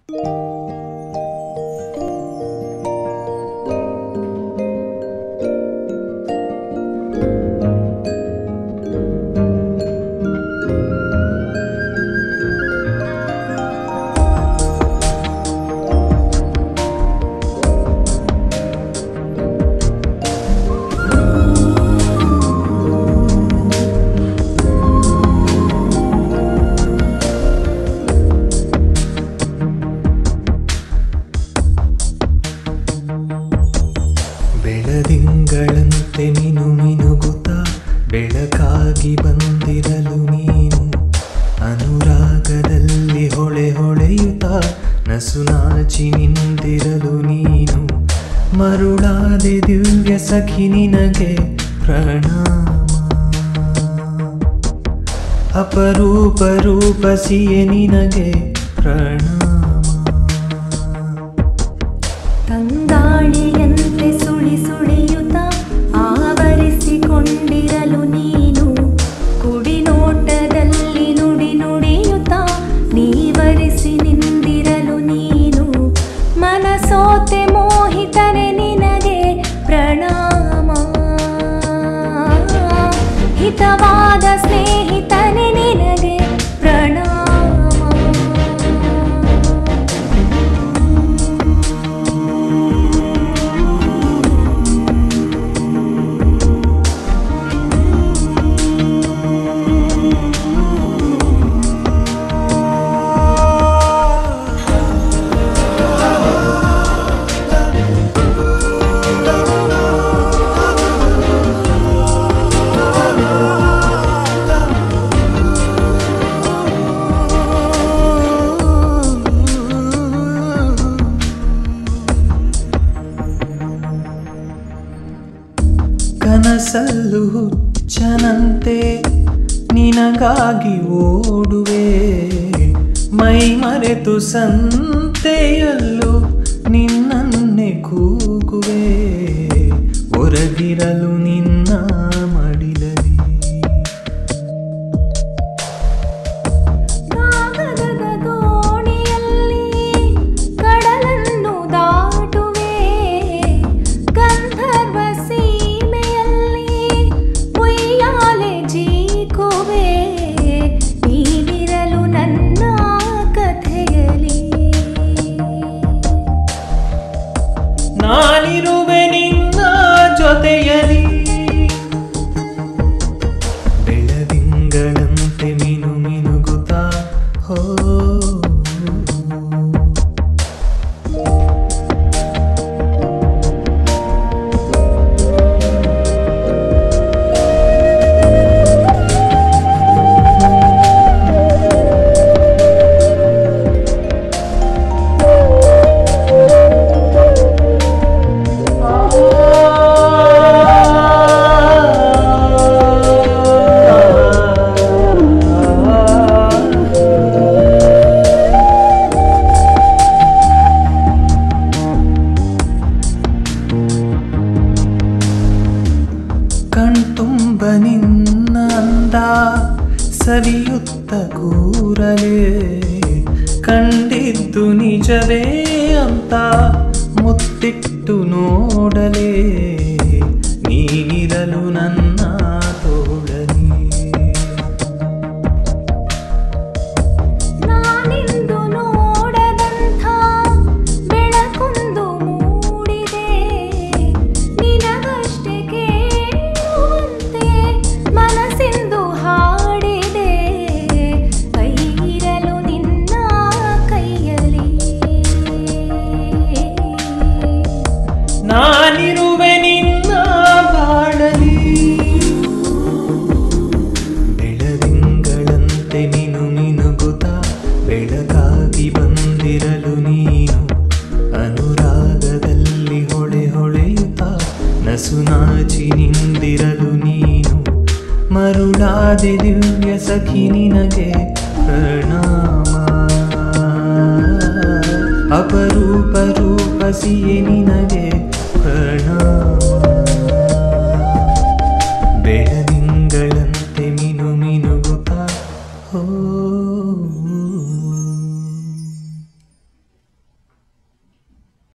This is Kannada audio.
ಬೆಳದಿಂಗಳಂತೆ ಮಿನುಗುತ್ತಾ ಬೆಳಕಾಗಿ ಬಂದಿರಲು ನೀನು ಅನುರಾಗದಲ್ಲಿ ಹೊಳೆಯುತ್ತಾ ನಸುನಾಚಿ ನಿಂತಿರಲು ನೀನು ಮರುಳಾದೆ ದಿವ್ಯ ಸಖಿ ನಿನಗೆ ಪ್ರಣಾಮ ಅಪರೂಪ ರೂಪಸಿಯೇ ನಿನಗೆ ಪ್ರಣಾಮ ತಂಗಾಳಿಯಂತೆ ಸುಳಿಯುತ್ತಾ ಆವರಿಸಿಕೊಂಡಿರಲು ನೀನು ಕುಡಿನೋಟದಲ್ಲಿ ನುಡಿಯುತ್ತಾ ನೀವರಿಸಿ ನಿಂದಿರಲು ನೀನು ಮನಸೋತೆ ಮೋಹಿತನೆ ನಿನಗೆ ಪ್ರಣಾಮ ಹಿತವಾದ ಸ್ನೇಹಿತನೆ ನಿನಗೆ ಪ್ರಣಾಮ ಕನಸಲ್ಲು ಹುಚ್ಚನಂತೆ ನಿನಗಾಗಿ ಓಡುವೆ ಮೈ ಮರೆತು ಸಂತೆಯಲ್ಲೂ ನಿನ್ನನ್ನೇ ಕೂಗುವೆ ಹೊರಗಿರಲು ನಿನ್ನ ಮಡಿಲಲಿ ಕಾಗದದ ದೋಣಿಯಲ್ಲಿ ಕಡಲನ್ನು ದಾಟುವೆ ಗಂಧರ್ವ ಸೀಮೆಯಲ್ಲಿ ಉಯ್ಯಾಲೆ ಜೀಕುವೆ ನೀನಿರಲು ನನ್ನ ಕಥೆಯಲಿ ನಾನಿರುವೆ ನಿನ್ನ ಜೊತೆಯಲಿ ಬೆಳದಿಂಗಳಂತೆ ಮಿನುಗುತ್ತಾ ಹೋ ಕಣ್ತುಂಬ ನಿನ್ನ ಅಂದ ಸವಿಯುತ್ತ ಕೂರಲೇ ಕಂಡಿದ್ದು ನಿಜವೇ ಅಂತ ಮುತ್ತಿಟ್ಟು ನೋಡಲೇ ನೀನಿರಲು ನನ್ನ ತೋಳಲಿ ನಾನಿಂದು ನೋಡದಂಥ ಬೆಳಕೊಂದು ಮೂಡಿದೆ ನಿನಗಷ್ಟೇ ಕೇಳುವಂತೆ ಮನಸ್ಸಿಂದು ಹಾಡಿದೆ ಕೈಯಿರಲು ನಿನ್ನ ಕೈಯಲ್ಲಿ ನಾನಿರುವೆ ನಿನ್ನ ಬಾಳಲಿ ಬೆಳದಿಂಗಳಂತೆ ಮಿನುಗುತ್ತಾ ಬೆಳಕಾಗಿ ಬಂದಿರಲು ನೀನು ಅನುರಾಗದಲ್ಲಿ ಹೊಳೆಯುತ್ತಾ ನಸುನಾಚಿ ನಿಂದಿರಲು ನೀನು ಮರುಳಾದೆ ದಿವ್ಯ ಸಖಿ ನಿನಗೆ ಪ್ರಣಾಮ ಅಪರೂಪ ರೂಪಸಿಯೇ ನಿನಗೆ ಪ್ರಣಾಮ ಬೆಳದಿಂಗಳಂತೆ ಮಿನುಗುತ್ತಾ ಹೋ